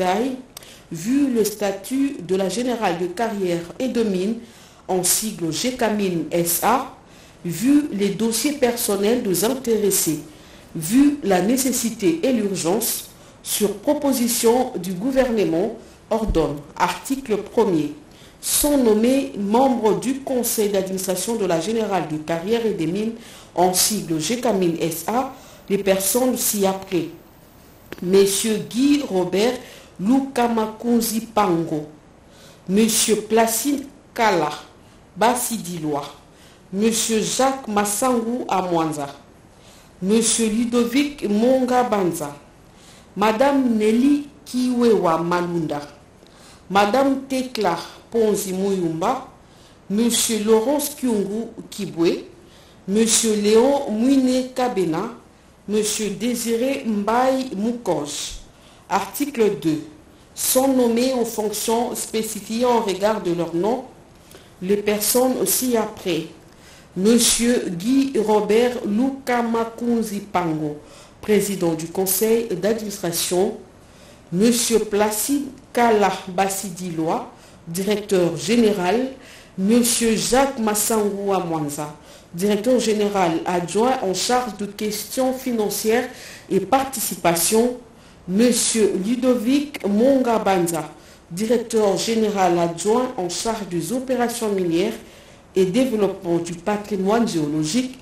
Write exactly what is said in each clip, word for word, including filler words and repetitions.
détail, vu le statut de la Générale de Carrière et de Mines, en sigle Gécamines S A, vu les dossiers personnels des intéressés, vu la nécessité et l'urgence, sur proposition du gouvernement, ordonne, article premier, sont nommés membres du conseil d'administration de la Générale de Carrière et des Mines, en sigle Gécamines S A, les personnes ci-après. Messieurs Guy Robert Lukamakunzi Pango, Monsieur Placide Kala Basidiloa, Monsieur Jacques Massangu Amwanza, Monsieur Ludovic Monga Banza, Madame Nelly Kiwewa Malunda, Madame Tekla Ponzi Muyumba, Monsieur Laurence Kyungu Kibwe, Monsieur Léon Mouine Kabena, Monsieur Désiré Mbaye Moukoche. Article deux. Sont nommés aux fonctions spécifiées en regard de leur nom les personnes ci-après. Monsieur Guy Robert Lukamakunzi Pango, président du conseil d'administration. Monsieur Placide Kala Basidiloa, directeur général. Monsieur Jacques Massangu Amwanza, directeur général adjoint en charge de questions financières et participation. Monsieur Ludovic Monga Banza, directeur général adjoint en charge des opérations minières et développement du patrimoine géologique.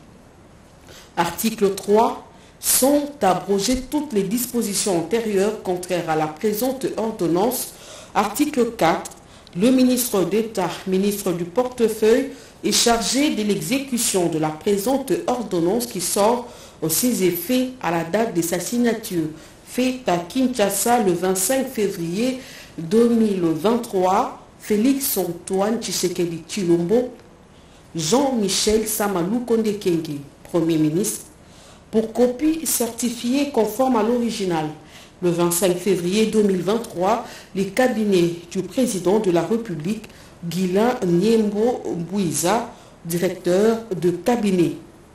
Article trois. Sont abrogées toutes les dispositions antérieures contraires à la présente ordonnance. Article quatre. Le ministre d'État, ministre du portefeuille, est chargé de l'exécution de la présente ordonnance qui sort aux ses effets à la date de sa signature, faite à Kinshasa le vingt-cinq février deux mille vingt-trois. Félix Antoine Tshisekedi Tshilombo, Jean-Michel Samalou Konde Kenge, Premier ministre, pour copie certifiée conforme à l'original. Le vingt-cinq février deux mille vingt-trois, les cabinets du président de la République, Guilain Niembo Bouiza, directeur de cabinet.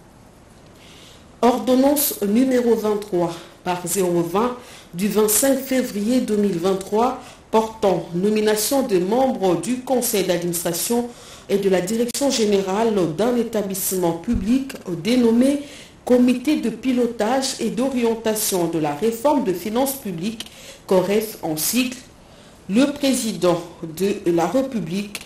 Ordonnance numéro vingt-trois par zéro vingt du vingt-cinq février deux mille vingt-trois portant nomination des membres du conseil d'administration et de la direction générale d'un établissement public dénommé Comité de pilotage et d'orientation de la réforme de finances publiques, COREF en sigle. Le président de la République,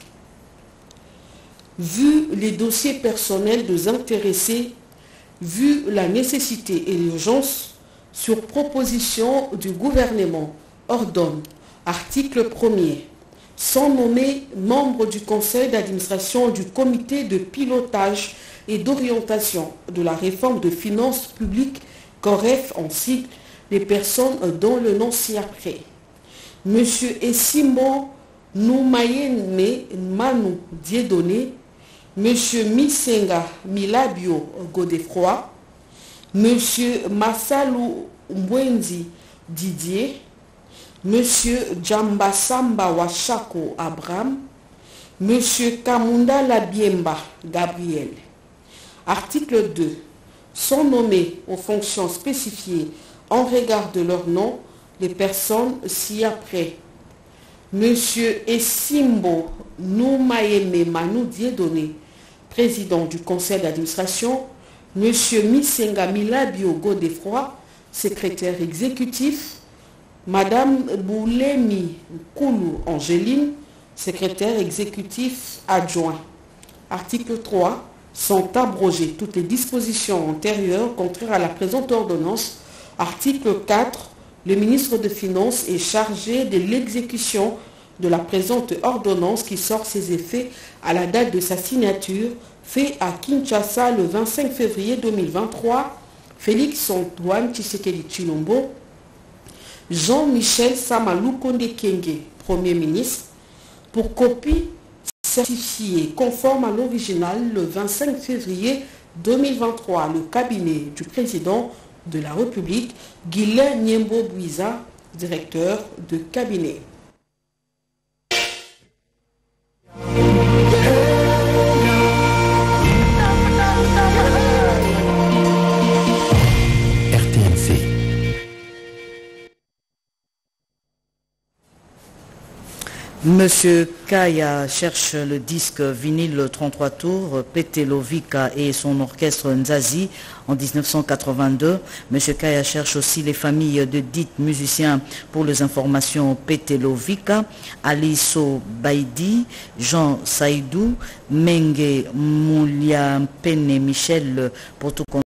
vu les dossiers personnels des intéressés, vu la nécessité et l'urgence, sur proposition du gouvernement, ordonne, article premier, sont nommés membres du conseil d'administration du comité de pilotage et d'orientation de la réforme de finances publiques, COREF en sigle, les personnes dont le nom ci-après. Monsieur Essimbo Noumayeme Manu Dieudonné, Monsieur Misenga Milabio Godefroy, Monsieur Massalou Mbwenzi Didier, Monsieur Djambasamba Wachako Abraham, Monsieur Kamunda Labiemba Gabriel. Article deux. Sont nommés aux fonctions spécifiées en regard de leur nom les personnes ci-après. Monsieur Essimbo Noumayeme Manu Dieudonné, président du conseil d'administration. Monsieur Misenga Milabio Godefroy, secrétaire exécutif. Madame Boulemi Koulou Angéline, secrétaire exécutif adjoint. Article trois. Sont abrogées toutes les dispositions antérieures contraires à la présente ordonnance. Article quatre. Le ministre des Finances est chargé de l'exécution de la présente ordonnance qui sort ses effets à la date de sa signature, fait à Kinshasa le vingt-cinq février deux mille vingt-trois. Félix Antoine Tshisekedi Tshilombo, Jean-Michel Samalou Konde Kenge, Premier ministre, pour copie certifiée conforme à l'original le vingt-cinq février deux mille vingt-trois, le cabinet du président de la République, Guilain Niembo Bouiza, directeur de cabinet. Monsieur Kaya cherche le disque vinyle trente-trois tours, Petelovika et son orchestre Nzazi en mille neuf cent quatre-vingt-deux. Monsieur Kaya cherche aussi les familles de dits musiciens pour les informations Petelovika, Aliso Baidi, Jean Saïdou, Menge Mouliampene Michel pour tout